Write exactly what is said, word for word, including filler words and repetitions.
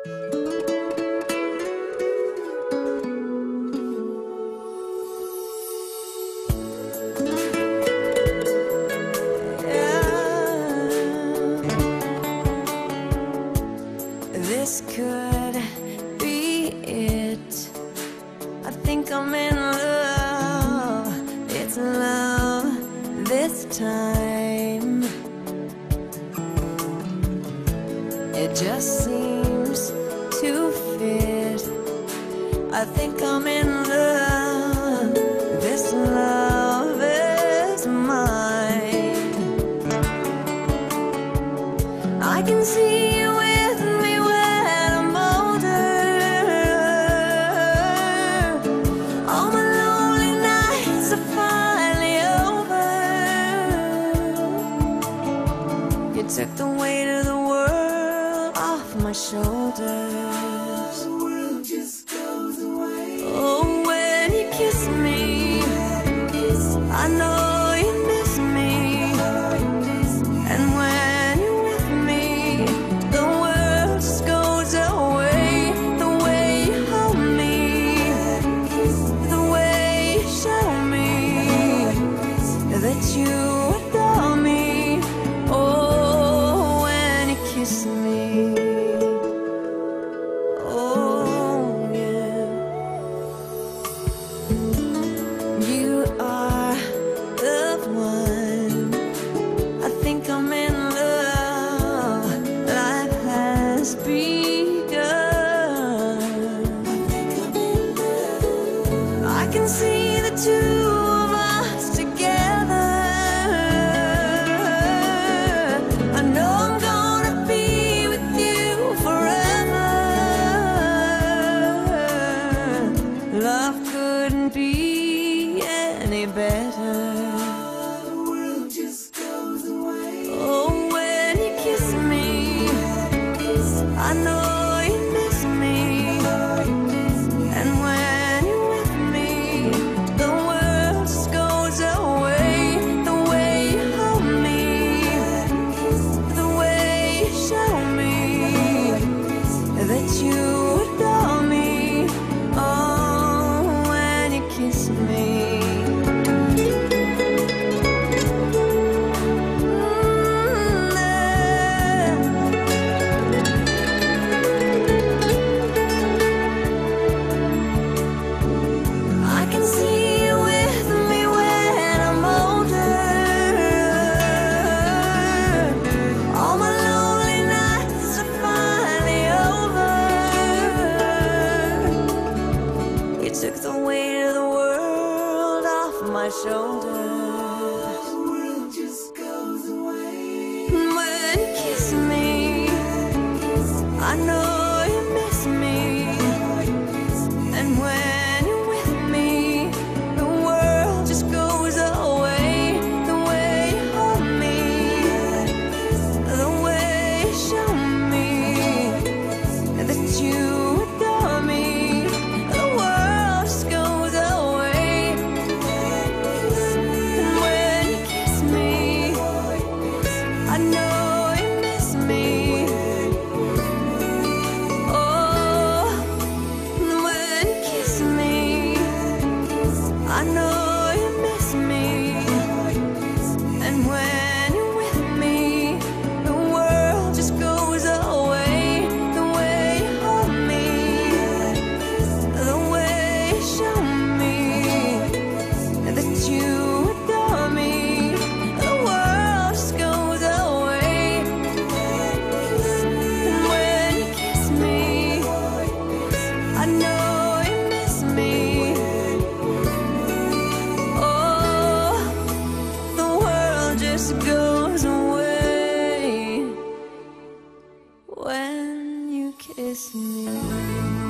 This could be it. I think I'm in love. It's love this time. It just seems to fit. I think I'm in love. This love is mine. I can see you with me when I'm older. All my lonely nights are finally over. You took the weight of the world off my shoulders. The world just goes away. Oh, when you kiss me, I know you miss me. And when you're with me, the world just goes away. The way you hold me, the way you show me that you adore me. Oh, when you kiss me. Oh, yeah. You are the one. I think I'm in love. Life has begun. I think I'm in love. I can see the two of us together. I know I'm gonna be with you forever. Love couldn't be any better. The world just goes away. Oh, when you kiss me, I know you miss me. And when you're with me, the world just goes away. The way you hold me, the way you show me that you adore me. Oh, when you kiss me. I can see you with me when I'm older. All my lonely nights are finally over. You took the weight of the world off my shoulders. The world just goes away. When you kiss me, I know you miss me. And when you're with me, the world just goes away. The way you hold me, the way you show me that you adore me. The world just goes away. And when you kiss me, I know you miss me. Oh, when you kiss me, I know you miss me. And when you're with me, the world just goes away. The way you hold me, the way you show me that you adore me. The world just goes away. And when you kiss me, I know you miss me. Oh, the world just goes away when you kiss me.